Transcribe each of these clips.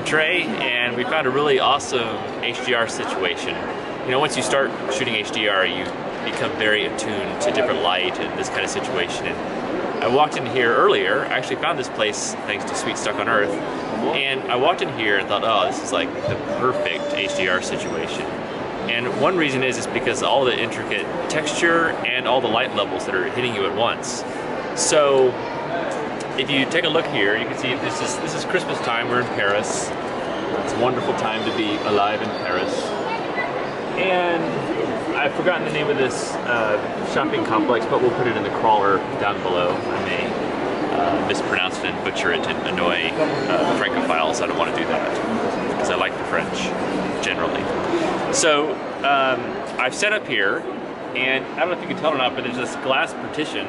Trey, and we found a really awesome HDR situation. You know, once you start shooting HDR, you become very attuned to different light and this kind of situation. And I walked in here earlier. I actually found this place thanks to Sweet Stuck on Earth. And I walked in here and thought, oh, this is like the perfect HDR situation. And one reason is because all the intricate texture and all the light levels that are hitting you at once. So if you take a look here, you can see this is Christmas time. We're in Paris. It's a wonderful time to be alive in Paris. And I've forgotten the name of this shopping complex, but we'll put it in the crawler down below. I may mispronounce it and butcher it and annoy Francophiles. I don't want to do that because I like the French generally. So I've set up here, and I don't know if you can tell or not, but there's this glass partition.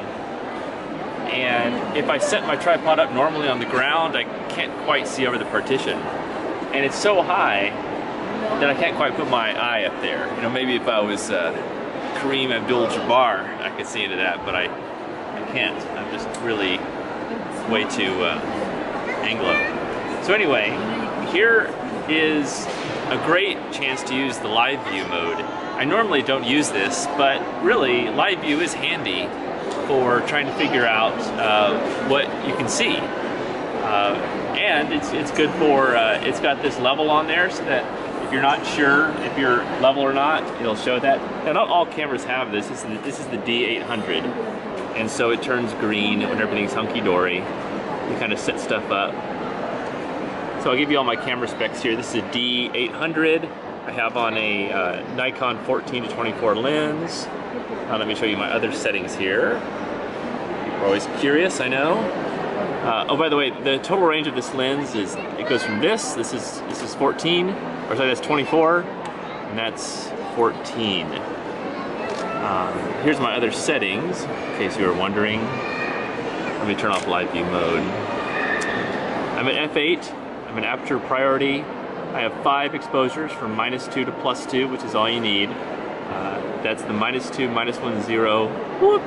And if I set my tripod up normally on the ground, I can't quite see over the partition. And it's so high that I can't quite put my eye up there. You know, maybe if I was Kareem Abdul-Jabbar, I could see into that, but I can't. I'm just really way too Anglo. So anyway, here is a great chance to use the live view mode. I normally don't use this, but really live view is handy for trying to figure out what you can see. And it's good for, it's got this level on there so that if you're not sure if you're level or not, it'll show that. Now not all cameras have this. This is the D800. And so it turns green when everything's hunky-dory. You kind of set stuff up. So I'll give you all my camera specs here. This is a D800. I have on a Nikon 14-24 lens. Let me show you my other settings here. People are always curious, I know. Oh, by the way, the total range of this lens is, it goes from this is 14, or sorry, that's 24, and that's 14. Here's my other settings, in case you were wondering. Let me turn off live view mode. I'm at f8, I'm at aperture priority. I have 5 exposures from -2 to +2, which is all you need. That's the -2, -1, 0, whoop,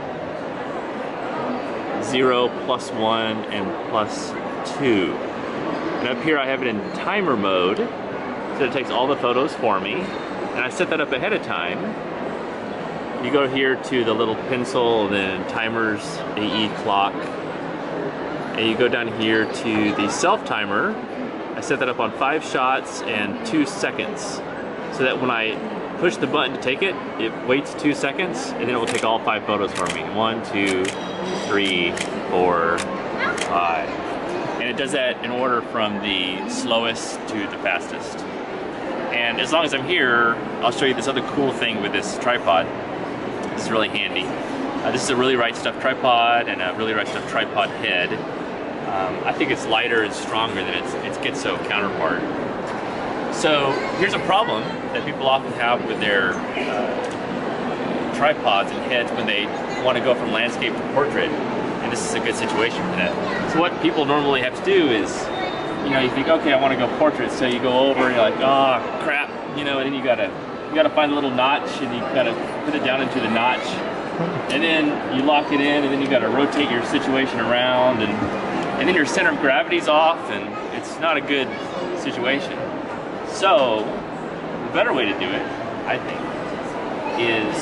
0, +1, and +2. And up here I have it in timer mode, so it takes all the photos for me. And I set that up ahead of time. You go here to the little pencil, then timers, AE clock, and you go down here to the self timer. I set that up on 5 shots and 2 seconds, so that when I push the button to take it, it waits 2 seconds, and then it will take all 5 photos for me. 1, 2, 3, 4, 5. And it does that in order from the slowest to the fastest. And as long as I'm here, I'll show you this other cool thing with this tripod. This is really handy. This is a really right stuff tripod and a really right stuff tripod head. I think it's lighter and stronger than its Gitso counterpart. So here's a problem that people often have with their tripods and heads when they want to go from landscape to portrait, and this is a good situation for that. So what people normally have to do is, you know, you think, okay, I want to go portrait, so you go over and you're like, oh crap, you know, and then you gotta find a little notch, and you gotta put it down into the notch, and then you lock it in, and then you gotta rotate your situation around, and then your center of gravity's off, and it's not a good situation. So, the better way to do it, I think, is,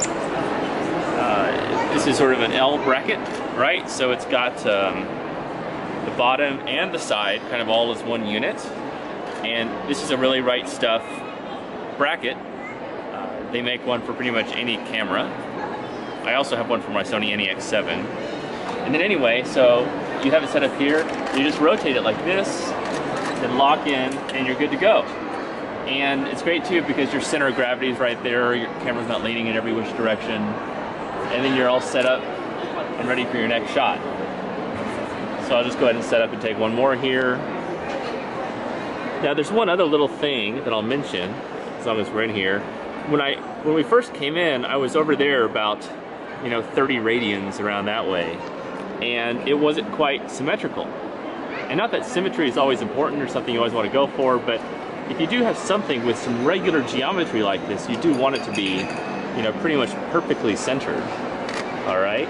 this is sort of an L bracket, right? So it's got the bottom and the side kind of all as one unit. And this is a really right stuff bracket. They make one for pretty much any camera. I also have one for my Sony NEX7. And then anyway, so you have it set up here, you just rotate it like this, then lock in, and you're good to go. And it's great too because your center of gravity is right there, your camera's not leaning in every which direction, and then you're all set up and ready for your next shot. So I'll just go ahead and set up and take one more here. Now there's one other little thing that I'll mention, as long as we're in here. When we first came in, I was over there about, you know, 30 radians around that way, and it wasn't quite symmetrical. And not that symmetry is always important or something you always want to go for, but if you do have something with some regular geometry like this, you do want it to be, you know, pretty much perfectly centered. All right.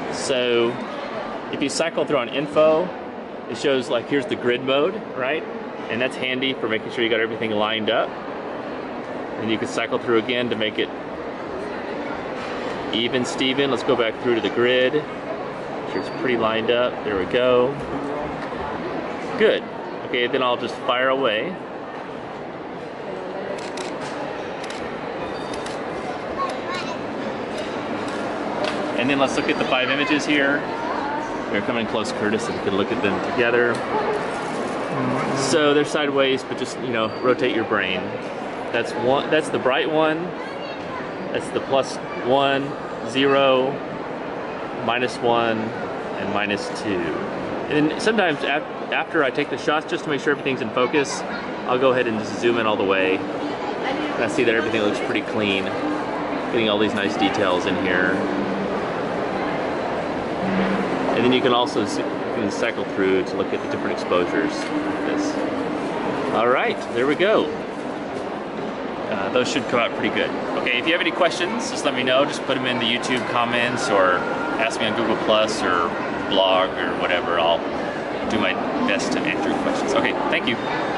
So if you cycle through on info, it shows like here's the grid mode, right? And that's handy for making sure you got everything lined up. And you can cycle through again to make it even Steven. Let's go back through to the grid. Make sure it's pretty lined up. There we go. Good. Okay, then I'll just fire away. And then let's look at the 5 images here. They're coming close, Curtis, so we can look at them together. So they're sideways, but just, you know, rotate your brain. That's one. That's the bright one. That's the +1, 0, -1, and -2. And then sometimes after I take the shots, just to make sure everything's in focus, I'll go ahead and just zoom in all the way. And I see that everything looks pretty clean. Getting all these nice details in here. And then you can also cycle through to look at the different exposures like this. All right, there we go. Those should come out pretty good. Okay, if you have any questions, just let me know. Just put them in the YouTube comments or ask me on Google Plus or blog or whatever. I'll do my best to answer your questions. Okay, thank you.